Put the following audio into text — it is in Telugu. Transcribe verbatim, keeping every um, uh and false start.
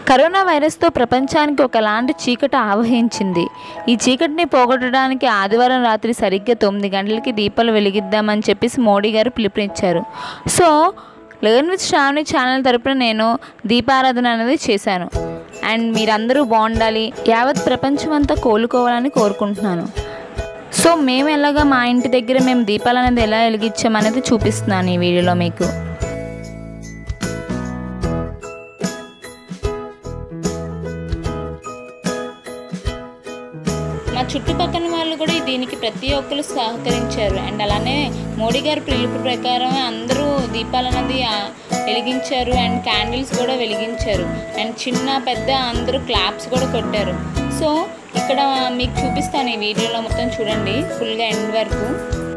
కరోనా వైరస్తో ప్రపంచానికి ఒకలాంటి చీకటి ఆవహించింది. ఈ చీకటిని పోగొట్టడానికి ఆదివారం రాత్రి సరిగ్గా తొమ్మిది గంటలకి దీపాలు వెలిగిద్దామని చెప్పేసి మోడీ గారు పిలుపునిచ్చారు. So learn with Sravani channel తరపున నేను దీపారాధన అనేది చేశాను. అండ్ మీరందరూ బాగుండాలి, యావత్ ప్రపంచం అంతా కోలుకోవాలని కోరుకుంటున్నాను. సో మేము ఎలాగా మా ఇంటి దగ్గర మేము దీపాలు అనేది ఎలా వెలిగించామనేది చూపిస్తున్నాను ఈ వీడియోలో మీకు. మా చుట్టుపక్కల వాళ్ళు కూడా దీనికి ప్రతి ఒక్కరు సహకరించారు. అండ్ అలానే మోడీ గారి పిలుపు ప్రకారం అందరూ దీపాలు అనేది వెలిగించారు. అండ్ క్యాండిల్స్ కూడా వెలిగించారు. అండ్ చిన్న పెద్ద అందరూ క్లాప్స్ కూడా కొట్టారు. సో ఇక్కడ మీకు చూపిస్తాను ఈ వీడియోలో మొత్తం చూడండి ఫుల్గా ఎండ్ వరకు.